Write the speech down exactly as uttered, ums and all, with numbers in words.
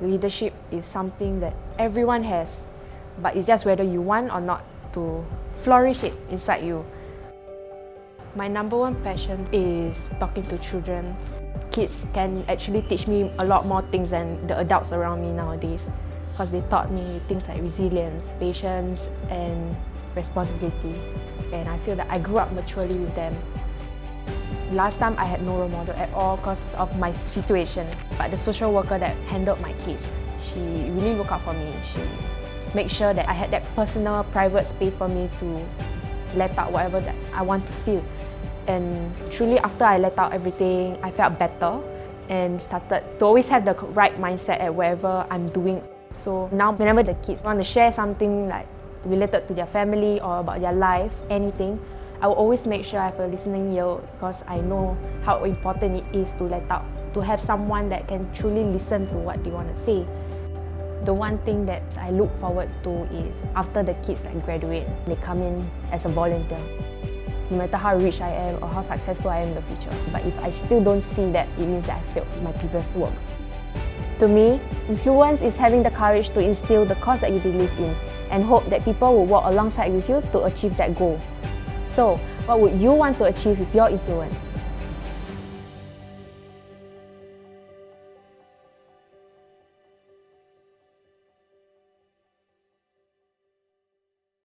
Leadership is something that everyone has, but it's just whether you want or not to flourish it inside you. My number one passion is talking to children. Kids can actually teach me a lot more things than the adults around me nowadays, because they taught me things like resilience, patience, and responsibility. And I feel that I grew up maturely with them. Last time I had no role model at all because of my situation, but the social worker that handled my case, she really looked out for me. She made sure that I had that personal, private space for me to let out whatever that I want to feel. And truly, after I let out everything, I felt better and started to always have the right mindset at whatever I'm doing. So now, whenever the kids want to share something like related to their family or about their life, anything, I will always make sure I have a listening ear, because I know how important it is to let out, to have someone that can truly listen to what they want to say. The one thing that I look forward to is after the kids like graduate, they come in as a volunteer. No matter how rich I am or how successful I am in the future, but if I still don't see that, it means that I failed my previous works. To me, influence is having the courage to instill the cause that you believe in and hope that people will walk alongside with you to achieve that goal. So, what would you want to achieve with your influence?